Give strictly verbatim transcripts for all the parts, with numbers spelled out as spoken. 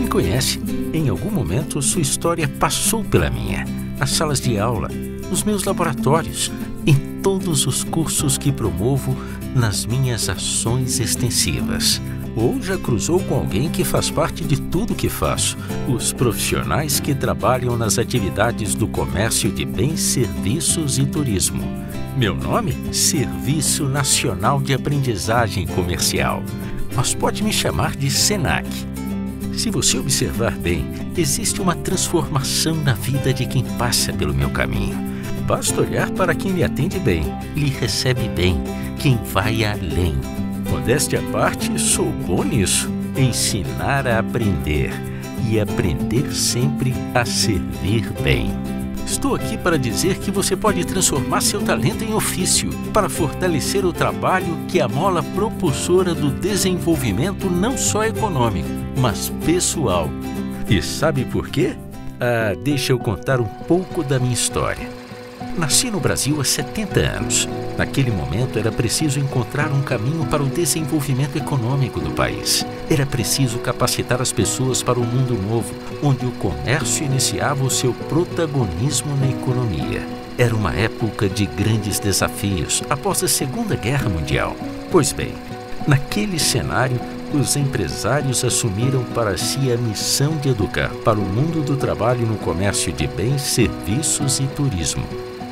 conhece. Em algum momento, sua história passou pela minha. Nas salas de aula, nos meus laboratórios, em todos os cursos que promovo, nas minhas ações extensivas. Ou já cruzou com alguém que faz parte de tudo que faço, os profissionais que trabalham nas atividades do comércio de bens, serviços e turismo. Meu nome? Serviço Nacional de Aprendizagem Comercial. Mas pode me chamar de SENAC. Se você observar bem, existe uma transformação na vida de quem passa pelo meu caminho. Basta olhar para quem lhe atende bem, lhe recebe bem, quem vai além. Modéstia à parte, sou bom nisso. Ensinar a aprender e aprender sempre a servir bem. Estou aqui para dizer que você pode transformar seu talento em ofício, para fortalecer o trabalho que é a mola propulsora do desenvolvimento não só econômico, mas pessoal. E sabe por quê? Ah, deixa eu contar um pouco da minha história. Nasci no Brasil há setenta anos. Naquele momento era preciso encontrar um caminho para o desenvolvimento econômico do país. Era preciso capacitar as pessoas para um mundo novo, onde o comércio iniciava o seu protagonismo na economia. Era uma época de grandes desafios após a Segunda Guerra Mundial. Pois bem, naquele cenário, os empresários assumiram para si a missão de educar para o mundo do trabalho no comércio de bens, serviços e turismo.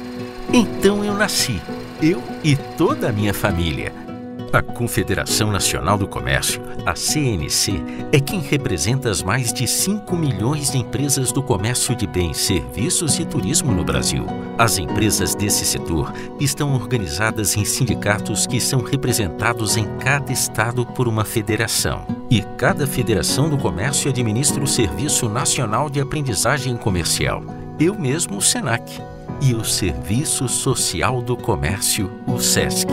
Então eu nasci, eu e toda a minha família. A Confederação Nacional do Comércio, a C N C, é quem representa as mais de cinco milhões de empresas do comércio de bens, serviços e turismo no Brasil. As empresas desse setor estão organizadas em sindicatos que são representados em cada estado por uma federação. E cada federação do comércio administra o Serviço Nacional de Aprendizagem Comercial, eu mesmo o SENAC, e o Serviço Social do Comércio, o SESC.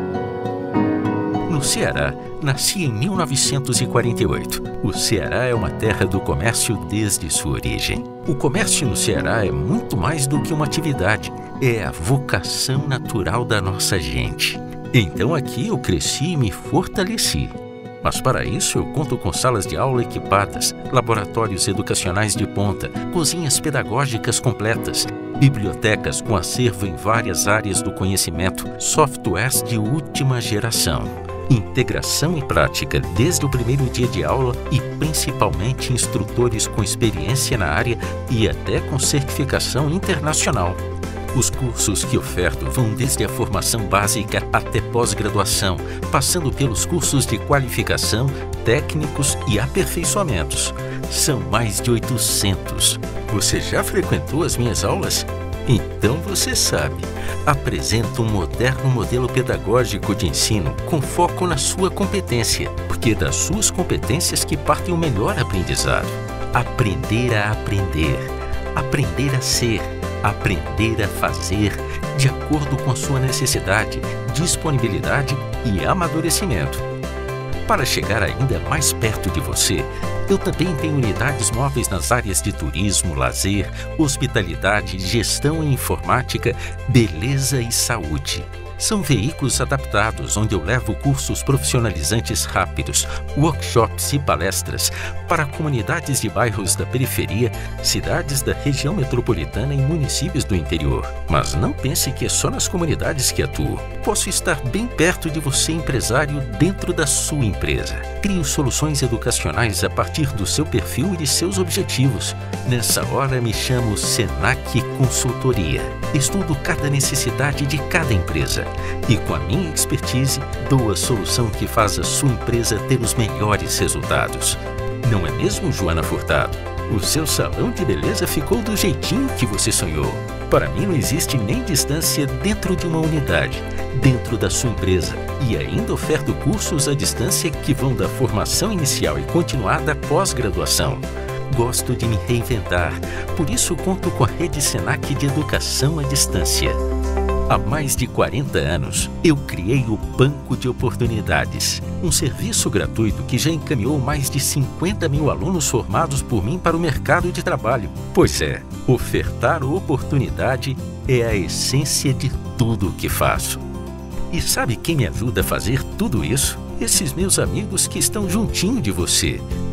No Ceará, nasci em mil novecentos e quarenta e oito. O Ceará é uma terra do comércio desde sua origem. O comércio no Ceará é muito mais do que uma atividade, é a vocação natural da nossa gente. Então aqui eu cresci e me fortaleci. Mas para isso eu conto com salas de aula equipadas, laboratórios educacionais de ponta, cozinhas pedagógicas completas, bibliotecas com acervo em várias áreas do conhecimento, softwares de última geração, integração e prática desde o primeiro dia de aula e principalmente instrutores com experiência na área e até com certificação internacional. Os cursos que oferto vão desde a formação básica até pós-graduação, passando pelos cursos de qualificação, técnicos e aperfeiçoamentos. São mais de oitocentos. Você já frequentou as minhas aulas? Então você sabe. Apresento um moderno modelo pedagógico de ensino com foco na sua competência, porque é das suas competências que partem o melhor aprendizado. Aprender a aprender. Aprender a ser. Aprender a fazer de acordo com a sua necessidade, disponibilidade e amadurecimento. Para chegar ainda mais perto de você, eu também tenho unidades móveis nas áreas de turismo, lazer, hospitalidade, gestão e informática, beleza e saúde. São veículos adaptados onde eu levo cursos profissionalizantes rápidos, workshops e palestras para comunidades de bairros da periferia, cidades da região metropolitana e municípios do interior. Mas não pense que é só nas comunidades que atuo. Posso estar bem perto de você, empresário, dentro da sua empresa. Crio soluções educacionais a partir do seu perfil e de seus objetivos. Nessa hora me chamo SENAC Consultoria. Estudo cada necessidade de cada empresa. E com a minha expertise, dou a solução que faz a sua empresa ter os melhores resultados. Não é mesmo, Joana Furtado? O seu salão de beleza ficou do jeitinho que você sonhou. Para mim não existe nem distância dentro de uma unidade, dentro da sua empresa. E ainda oferto cursos à distância que vão da formação inicial e continuada à pós-graduação. Gosto de me reinventar, por isso conto com a Rede SENAC de Educação à Distância. Há mais de quarenta anos, eu criei o Banco de Oportunidades, um serviço gratuito que já encaminhou mais de cinquenta mil alunos formados por mim para o mercado de trabalho. Pois é, ofertar oportunidade é a essência de tudo o que faço. E sabe quem me ajuda a fazer tudo isso? Esses meus amigos que estão juntinho de você.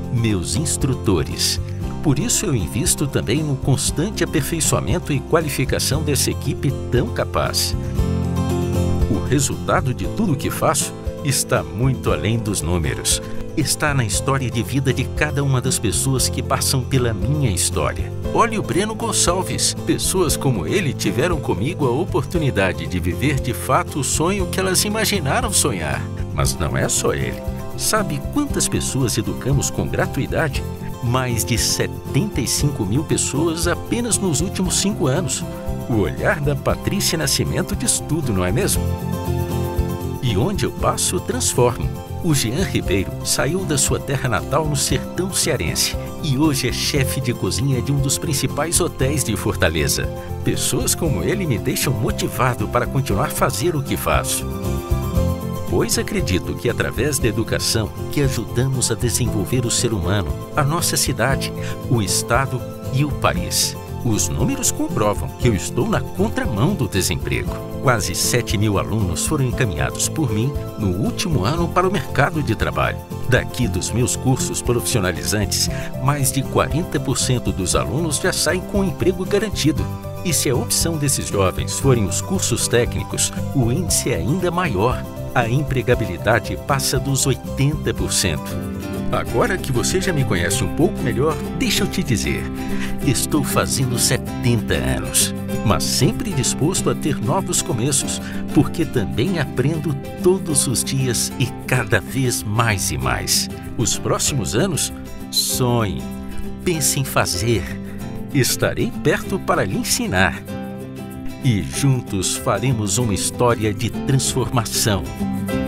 meus instrutores. Por isso eu invisto também no constante aperfeiçoamento e qualificação dessa equipe tão capaz. O resultado de tudo o que faço está muito além dos números. Está na história de vida de cada uma das pessoas que passam pela minha história. Olhe o Breno Gonçalves. Pessoas como ele tiveram comigo a oportunidade de viver de fato o sonho que elas imaginaram sonhar. Mas não é só ele. Sabe quantas pessoas educamos com gratuidade? Mais de setenta e cinco mil pessoas apenas nos últimos cinco anos. O olhar da Patrícia Nascimento diz tudo, não é mesmo? E onde eu passo, transformo. O Jean Ribeiro saiu da sua terra natal no sertão cearense e hoje é chefe de cozinha de um dos principais hotéis de Fortaleza. Pessoas como ele me deixam motivado para continuar a fazer o que faço. Pois acredito que através da educação que ajudamos a desenvolver o ser humano, a nossa cidade, o estado e o país. Os números comprovam que eu estou na contramão do desemprego. Quase sete mil alunos foram encaminhados por mim no último ano para o mercado de trabalho. Daqui dos meus cursos profissionalizantes, mais de quarenta por cento dos alunos já saem com um emprego garantido. E se a opção desses jovens forem os cursos técnicos, o índice é ainda maior. A empregabilidade passa dos oitenta por cento. Agora que você já me conhece um pouco melhor, deixa eu te dizer, estou fazendo setenta anos, mas sempre disposto a ter novos começos, porque também aprendo todos os dias e cada vez mais e mais. Os próximos anos, sonhe, pense em fazer, estarei perto para lhe ensinar. E juntos faremos uma história de transformação.